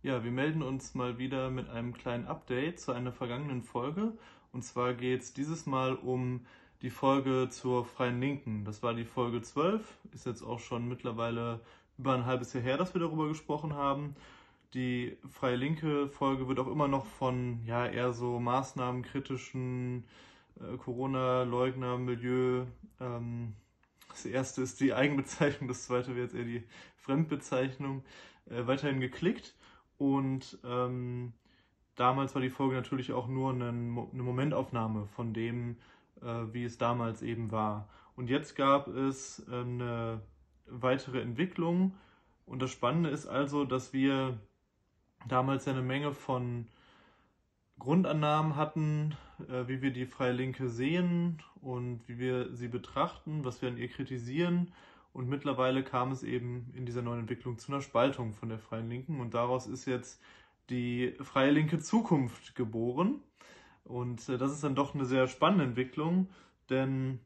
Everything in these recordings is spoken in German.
Ja, wir melden uns mal wieder mit einem kleinen Update zu einer vergangenen Folge. Und zwar geht es dieses Mal um die Folge zur Freien Linken. Das war die Folge 12, ist jetzt auch schon mittlerweile über ein halbes Jahr her, dass wir darüber gesprochen haben. Die Freie Linke Folge wird auch immer noch von eher so maßnahmenkritischen Corona-Leugner-Milieu. Das erste ist die Eigenbezeichnung, das zweite wäre jetzt eher die Fremdbezeichnung, weiterhin geklickt. Und damals war die Folge natürlich auch nur eine Momentaufnahme von dem, wie es damals eben war. Und jetzt gab es eine weitere Entwicklung. Und das Spannende ist also, dass wir damals eine Menge von Grundannahmen hatten, wie wir die Freie Linke sehen und wie wir sie betrachten, was wir an ihr kritisieren. Und mittlerweile kam es eben in dieser neuen Entwicklung zu einer Spaltung von der Freien Linken. Und daraus ist jetzt die Freie Linke Zukunft geboren. Und das ist dann doch eine sehr spannende Entwicklung, denn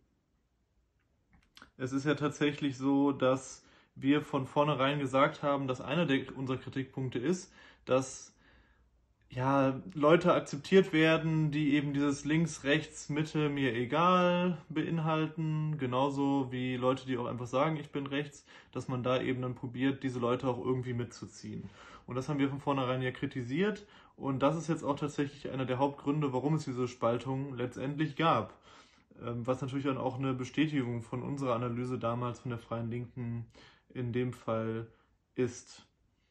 es ist ja tatsächlich so, dass wir von vornherein gesagt haben, dass einer unserer Kritikpunkte ist, dass Leute akzeptiert werden, die eben dieses links, rechts, Mitte, mir egal beinhalten, genauso wie Leute, die auch einfach sagen, ich bin rechts, dass man da eben dann probiert, diese Leute auch irgendwie mitzuziehen. Und das haben wir von vornherein ja kritisiert und das ist jetzt auch tatsächlich einer der Hauptgründe, warum es diese Spaltung letztendlich gab. Was natürlich dann auch eine Bestätigung von unserer Analyse damals von der Freien Linken in dem Fall ist.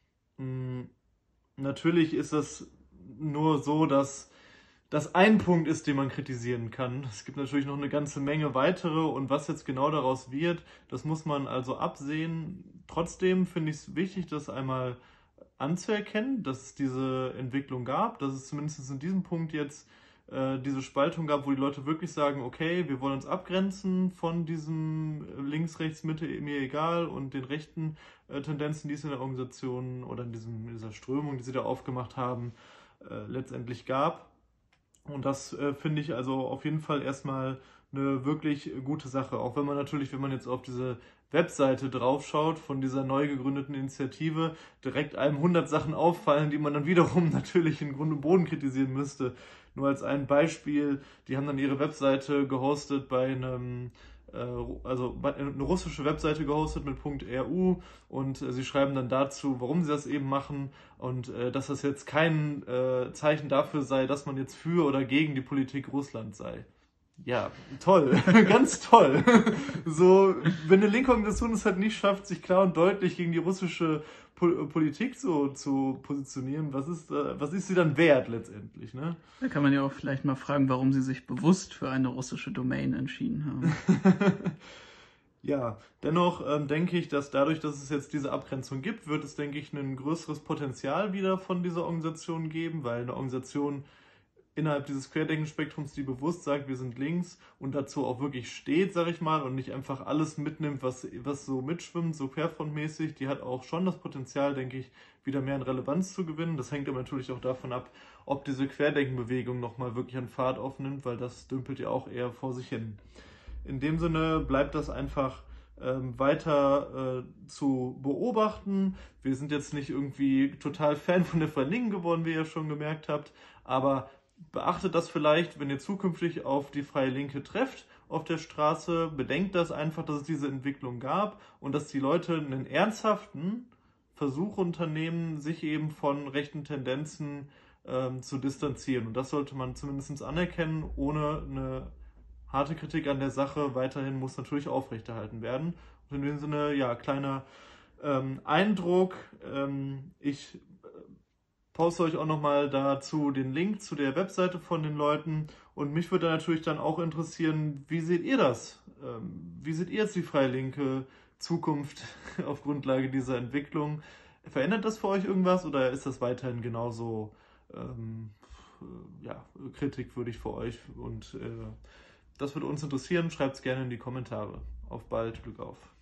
Natürlich ist das nur so, dass das ein Punkt ist, den man kritisieren kann. Es gibt natürlich noch eine ganze Menge weitere und was jetzt genau daraus wird, das muss man also absehen. Trotzdem finde ich es wichtig, das einmal anzuerkennen, dass es diese Entwicklung gab, dass es zumindest in diesem Punkt jetzt diese Spaltung gab, wo die Leute wirklich sagen, okay, wir wollen uns abgrenzen von diesem links, rechts, Mitte, mir egal und den rechten Tendenzen, die es in der Organisation oder in dieser Strömung, die sie da aufgemacht haben, letztendlich gab. Und das finde ich also auf jeden Fall erstmal eine wirklich gute Sache. Auch wenn man natürlich, wenn man jetzt auf diese Webseite draufschaut von dieser neu gegründeten Initiative, direkt einem 100 Sachen auffallen, die man dann wiederum natürlich in Grund und Boden kritisieren müsste. Nur als ein Beispiel, die haben dann ihre Webseite gehostet bei einem eine russische Webseite gehostet mit .ru und sie schreiben dann dazu, warum sie das eben machen und dass das jetzt kein Zeichen dafür sei, dass man jetzt für oder gegen die Politik Russlands sei. Ja, toll, ganz toll. So, wenn eine linke Organisation es halt nicht schafft, sich klar und deutlich gegen die russische Politik so zu positionieren, was ist sie dann wert letztendlich, ne? Da kann man ja auch vielleicht mal fragen, warum sie sich bewusst für eine russische Domain entschieden haben. Ja, dennoch denke ich, dass dadurch, dass es jetzt diese Abgrenzung gibt, wird es, denke ich, ein größeres Potenzial wieder von dieser Organisation geben, weil eine Organisation innerhalb dieses Querdenkenspektrums, die bewusst sagt, wir sind links und dazu auch wirklich steht, sag ich mal, und nicht einfach alles mitnimmt, was so mitschwimmt, so querfrontmäßig, die hat auch schon das Potenzial, denke ich, wieder mehr an Relevanz zu gewinnen. Das hängt aber natürlich auch davon ab, ob diese Querdenkenbewegung nochmal wirklich an Fahrt aufnimmt, weil das dümpelt ja auch eher vor sich hin. In dem Sinne bleibt das einfach weiter zu beobachten. Wir sind jetzt nicht irgendwie total Fan von der Freien Linken geworden, wie ihr schon gemerkt habt, aber beachtet das vielleicht, wenn ihr zukünftig auf die Freie Linke trefft auf der Straße, bedenkt das einfach, dass es diese Entwicklung gab und dass die Leute einen ernsthaften Versuch unternehmen, sich eben von rechten Tendenzen zu distanzieren. Und das sollte man zumindest anerkennen, ohne eine harte Kritik an der Sache. Weiterhin muss natürlich aufrechterhalten werden. Und in dem Sinne, ja, kleiner Eindruck. Ich poste euch auch nochmal dazu den Link zu der Webseite von den Leuten und mich würde natürlich dann auch interessieren, wie seht ihr das? Wie seht ihr jetzt die Freie Linke Zukunft auf Grundlage dieser Entwicklung? Verändert das für euch irgendwas oder ist das weiterhin genauso kritikwürdig für euch? Und das würde uns interessieren, schreibt es gerne in die Kommentare. Auf bald, Glück auf!